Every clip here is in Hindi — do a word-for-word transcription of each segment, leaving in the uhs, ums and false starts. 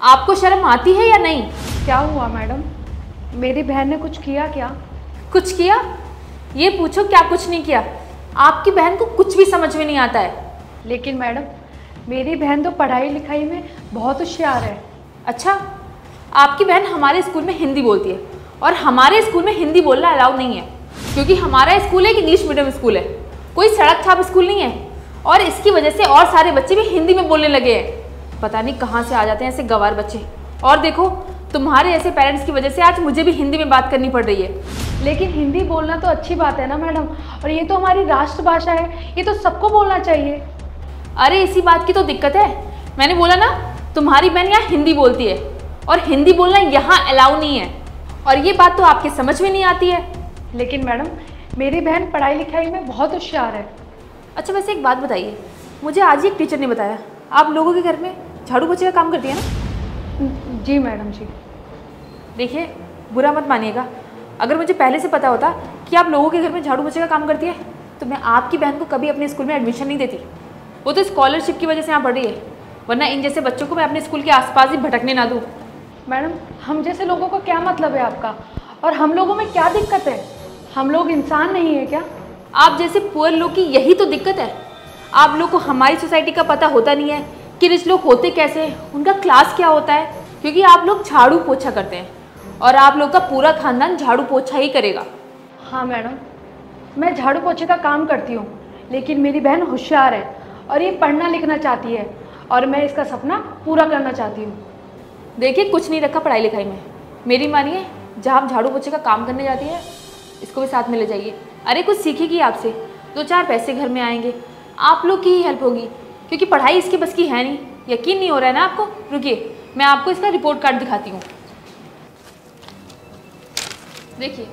आपको शर्म आती है या नहीं? क्या हुआ मैडम? मेरी बहन ने कुछ किया क्या? कुछ किया? ये पूछो क्या कुछ नहीं किया। आपकी बहन को कुछ भी समझ में नहीं आता है। लेकिन मैडम, मेरी बहन तो पढ़ाई लिखाई में बहुत होशियार है। अच्छा, आपकी बहन हमारे स्कूल में हिंदी बोलती है और हमारे स्कूल में हिंदी बोलना अलाउ नहीं है, क्योंकि हमारा स्कूल एक इंग्लिश मीडियम स्कूल है, कोई सड़क छाप स्कूल नहीं है। और इसकी वजह से और सारे बच्चे भी हिंदी में बोलने लगे हैं। पता नहीं कहाँ से आ जाते हैं ऐसे गंवार बच्चे। और देखो, तुम्हारे ऐसे पेरेंट्स की वजह से आज मुझे भी हिंदी में बात करनी पड़ रही है। लेकिन हिंदी बोलना तो अच्छी बात है ना मैडम, और ये तो हमारी राष्ट्रभाषा है, ये तो सबको बोलना चाहिए। अरे इसी बात की तो दिक्कत है। मैंने बोला ना, तुम्हारी बहन यहाँ हिंदी बोलती है और हिंदी बोलना यहाँ अलाउ नहीं है, और ये बात तो आपके समझ में नहीं आती है। लेकिन मैडम, मेरी बहन पढ़ाई लिखाई में बहुत होशियार है। अच्छा वैसे एक बात बताइए, मुझे आज ही एक टीचर ने बताया आप लोगों के घर में झाड़ू पोछे का काम करती है ना? जी मैडम जी। देखिए, बुरा मत मानिएगा, अगर मुझे पहले से पता होता कि आप लोगों के घर में झाड़ू पोछे का काम करती है तो मैं आपकी बहन को कभी अपने स्कूल में एडमिशन नहीं देती। वो तो स्कॉलरशिप की वजह से यहाँ पढ़ रही है, वरना इन जैसे बच्चों को मैं अपने स्कूल के आसपास ही भटकने ना दूँ। मैडम, हम जैसे लोगों को क्या मतलब है आपका, और हम लोगों में क्या दिक्कत है? हम लोग इंसान नहीं है क्या? आप जैसे पुअर लोग की यही तो दिक्कत है। आप लोग को हमारी सोसाइटी का पता होता नहीं है कि रिच लोग होते कैसे हैं, उनका क्लास क्या होता है, क्योंकि आप लोग झाड़ू पोछा करते हैं और आप लोग का पूरा खानदान झाड़ू पोछा ही करेगा। हाँ मैडम, मैं झाड़ू पोछे का काम करती हूँ, लेकिन मेरी बहन होशियार है और ये पढ़ना लिखना चाहती है, और मैं इसका सपना पूरा करना चाहती हूँ। देखिए, कुछ नहीं रखा पढ़ाई लिखाई में। मेरी मानिए, जहाँ आप झाड़ू पोछे का काम करने जाती है, इसको भी साथ में ले जाइए। अरे कुछ सीखेगी आपसे, दो चार पैसे घर में आएंगे, आप लोग की ही हेल्प होगी, क्योंकि पढ़ाई इसकी बस की है नहीं। यकीन नहीं हो रहा है ना आपको? रुकिए, मैं आपको इसका रिपोर्ट कार्ड दिखाती हूँ। देखिए,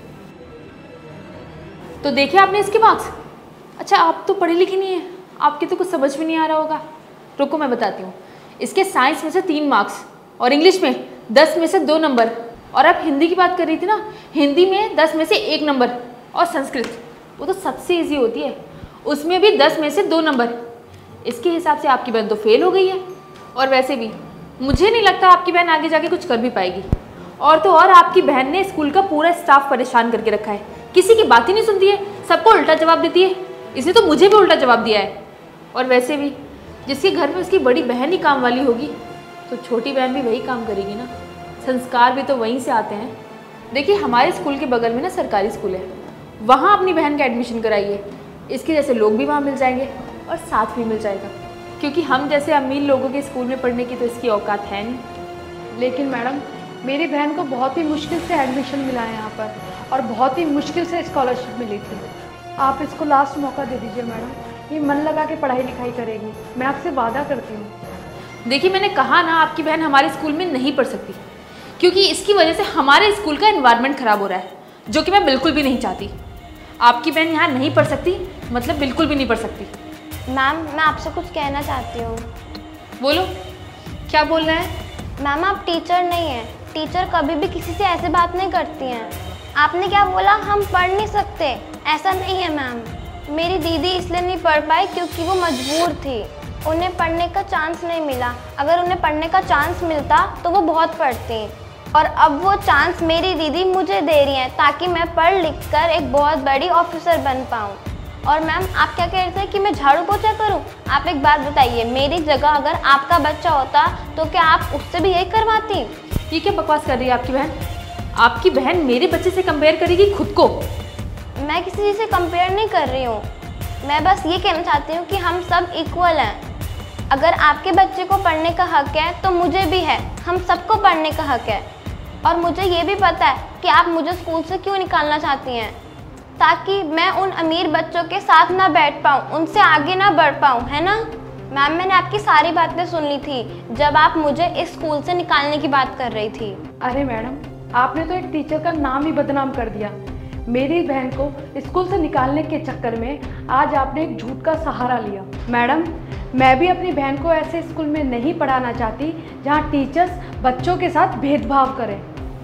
तो देखिए आपने इसके मार्क्स। अच्छा, आप तो पढ़ी लिखी नहीं है, आपके तो कुछ समझ में नहीं आ रहा होगा। रुको मैं बताती हूँ। इसके साइंस में से तीन मार्क्स और इंग्लिश में दस में से दो नंबर, और आप हिंदी की बात कर रही थी ना, हिंदी में दस में से एक नंबर, और संस्कृत वो तो सबसे इजी होती है, उसमें भी दस में से दो नंबर। इसके हिसाब से आपकी बहन तो फेल हो गई है। और वैसे भी मुझे नहीं लगता आपकी बहन आगे जाके कुछ कर भी पाएगी। और तो और आपकी बहन ने स्कूल का पूरा स्टाफ परेशान करके रखा है, किसी की बात ही नहीं सुनती है, सबको उल्टा जवाब देती है। इसने तो मुझे भी उल्टा जवाब दिया है। और वैसे भी जिसके घर में उसकी बड़ी बहन ही काम वाली होगी, तो छोटी बहन भी वही काम करेगी ना। संस्कार भी तो वहीं से आते हैं। देखिए, हमारे स्कूल के बगल में ना सरकारी स्कूल है, वहाँ अपनी बहन का एडमिशन कराइए। इसके जैसे लोग भी वहाँ मिल जाएंगे और साथ भी मिल जाएगा, क्योंकि हम जैसे अमीर लोगों के स्कूल में पढ़ने की तो इसकी औकात है नहीं। लेकिन मैडम, मेरी बहन को बहुत ही मुश्किल से एडमिशन मिला है यहाँ पर, और बहुत ही मुश्किल से स्कॉलरशिप मिली थी। आप इसको लास्ट मौका दे दीजिए मैडम, ये मन लगा के पढ़ाई लिखाई करेगी, मैं आपसे वादा करती हूँ। देखिए, मैंने कहा ना, आपकी बहन हमारे स्कूल में नहीं पढ़ सकती, क्योंकि इसकी वजह से हमारे स्कूल का एनवायरनमेंट ख़राब हो रहा है, जो कि मैं बिल्कुल भी नहीं चाहती। आपकी बहन यहाँ नहीं पढ़ सकती, मतलब बिल्कुल भी नहीं पढ़ सकती। मैम, मैं आपसे कुछ कहना चाहती हूँ। बोलो, क्या बोलना है? मैम, आप टीचर नहीं हैं। टीचर कभी भी किसी से ऐसे बात नहीं करती हैं। आपने क्या बोला, हम पढ़ नहीं सकते? ऐसा नहीं है मैम। मेरी दीदी इसलिए नहीं पढ़ पाई क्योंकि वो मजबूर थी, उन्हें पढ़ने का चांस नहीं मिला। अगर उन्हें पढ़ने का चांस मिलता तो वो बहुत पढ़ती, और अब वो चांस मेरी दीदी मुझे दे रही हैं ताकि मैं पढ़ लिख कर एक बहुत बड़ी ऑफिसर बन पाऊँ। और मैम, आप क्या कह रहे थे कि मैं झाड़ू पोछा करूं? आप एक बात बताइए, मेरी जगह अगर आपका बच्चा होता तो क्या आप उससे भी यही करवाती? ये क्या बकवास कर रही है आपकी बहन? आपकी बहन मेरे बच्चे से कंपेयर करेगी खुद को? मैं किसी चीज़ से कंपेयर नहीं कर रही हूँ, मैं बस ये कहना चाहती हूँ कि हम सब इक्वल हैं। अगर आपके बच्चे को पढ़ने का हक है तो मुझे भी है, हम सबको पढ़ने का हक है। और मुझे ये भी पता है कि आप मुझे स्कूल से क्यों निकालना चाहती हैं, ताकि मैं उन अमीर बच्चों के साथ ना बैठ पाऊँ, उनसे आगे ना बढ़ पाऊँ, है ना? मैम, मैंने आपकी सारी बातें सुन ली थी जब आप मुझे इस स्कूल से निकालने की बात कर रही थी। अरे मैडम, आपने तो एक टीचर का नाम ही बदनाम कर दिया। मेरी बहन को स्कूल से निकालने के चक्कर में आज आपने एक झूठ का सहारा लिया। मैडम, मैं भी अपनी बहन को ऐसे स्कूल में नहीं पढ़ाना चाहती जहाँ टीचर्स बच्चों के साथ भेदभाव करें।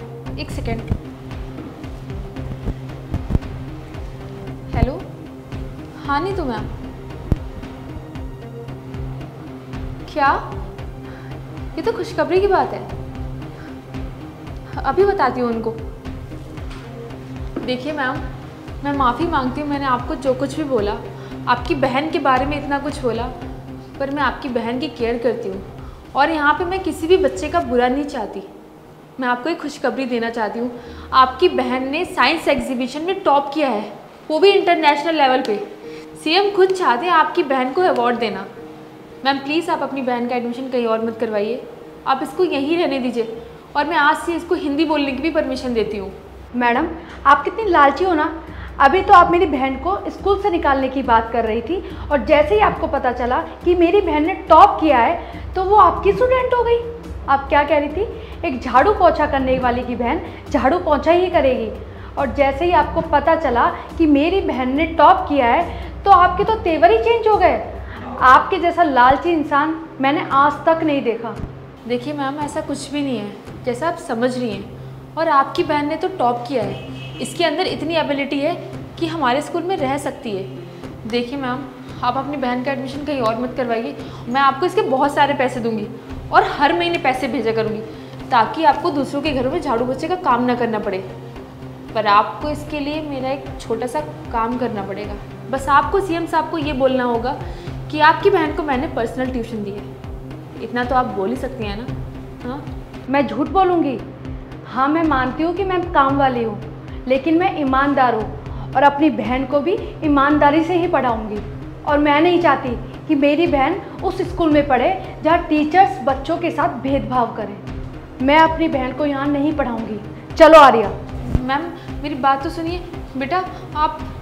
एक सेकेंड। हेलो, हाँ नहीं तो मैम, क्या ये तो खुशखबरी की बात है। अभी बताती हूँ उनको। देखिए मैम, मैं माफ़ी मांगती हूँ, मैंने आपको जो कुछ भी बोला, आपकी बहन के बारे में इतना कुछ बोला, पर मैं आपकी बहन की केयर करती हूँ और यहाँ पे मैं किसी भी बच्चे का बुरा नहीं चाहती। मैं आपको एक खुशखबरी देना चाहती हूँ, आपकी बहन ने साइंस एग्जीबिशन में टॉप किया है, वो भी इंटरनेशनल लेवल पे। सीएम खुद चाहते हैं आपकी बहन को अवार्ड देना। मैम प्लीज़ आप अपनी बहन का एडमिशन कहीं और मत करवाइए, आप इसको यहीं रहने दीजिए और मैं आज से इसको हिंदी बोलने की भी परमिशन देती हूँ। मैडम आप कितनी लालची हो ना, अभी तो आप मेरी बहन को स्कूल से निकालने की बात कर रही थी और जैसे ही आपको पता चला कि मेरी बहन ने टॉप किया है तो वो आपकी स्टूडेंट हो गई। आप क्या कह रही थी, एक झाड़ू पोछा करने वाली की बहन झाड़ू पोछा ही करेगी, और जैसे ही आपको पता चला कि मेरी बहन ने टॉप किया है तो आपके तो तेवर ही चेंज हो गए। आपके जैसा लालची इंसान मैंने आज तक नहीं देखा। देखिए मैम, ऐसा कुछ भी नहीं है जैसा आप समझ रही हैं, और आपकी बहन ने तो टॉप किया है, इसके अंदर इतनी एबिलिटी है कि हमारे स्कूल में रह सकती है। देखिए मैम, आप अपनी बहन का एडमिशन कहीं और मत करवाइए, मैं आपको इसके बहुत सारे पैसे दूंगी और हर महीने पैसे भेजा करूँगी ताकि आपको दूसरों के घरों में झाड़ू पोछे का काम ना करना पड़े। पर आपको इसके लिए मेरा एक छोटा सा काम करना पड़ेगा। बस आपको सीएम साहब को ये बोलना होगा कि आपकी बहन को मैंने पर्सनल ट्यूशन दी है। इतना तो आप बोल ही सकती हैं ना। हाँ, मैं झूठ बोलूँगी? हाँ, मैं मानती हूँ कि मैं काम वाली हूँ, लेकिन मैं ईमानदार हूँ और अपनी बहन को भी ईमानदारी से ही पढ़ाऊँगी। और मैं नहीं चाहती कि मेरी बहन उस स्कूल में पढ़े जहाँ टीचर्स बच्चों के साथ भेदभाव करें। मैं अपनी बहन को यहाँ नहीं पढ़ाऊँगी। चलो आर्या। मैम मेरी बात तो सुनिए। बेटा आप